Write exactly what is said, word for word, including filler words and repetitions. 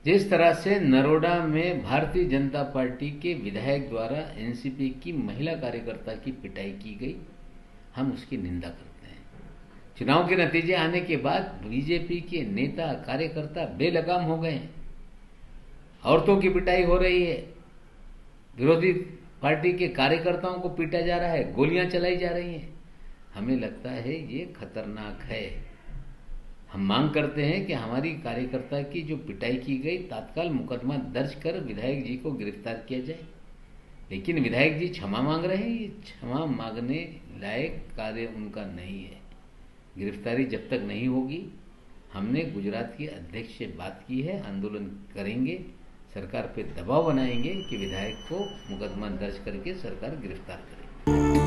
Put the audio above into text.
जिस तरह से नरोडा में भारतीय जनता पार्टी के विधायक द्वारा एनसीपी की महिला कार्यकर्ता की पिटाई की गई, हम उसकी निंदा करते हैं। चुनाव के नतीजे आने के बाद बीजेपी के नेता कार्यकर्ता बेलगाम हो गए हैं। औरतों की पिटाई हो रही है, विरोधी पार्टी के कार्यकर्ताओं को पीटा जा रहा है, गोलियां चलाई जा रही हैं। हमें लगता है ये खतरनाक है। हम मांग करते हैं कि हमारी कार्यकर्ता की जो पिटाई की गई, तात्काल मुकदमा दर्ज कर विधायक जी को गिरफ्तार किया जाए। लेकिन विधायक जी क्षमा मांग रहे हैं, ये क्षमा मांगने लायक कार्य उनका नहीं है। गिरफ्तारी जब तक नहीं होगी, हमने गुजरात के अध्यक्ष से बात की है, आंदोलन करेंगे, सरकार पे दबाव बनाएंगे कि विधायक को मुकदमा दर्ज करके सरकार गिरफ्तार करे।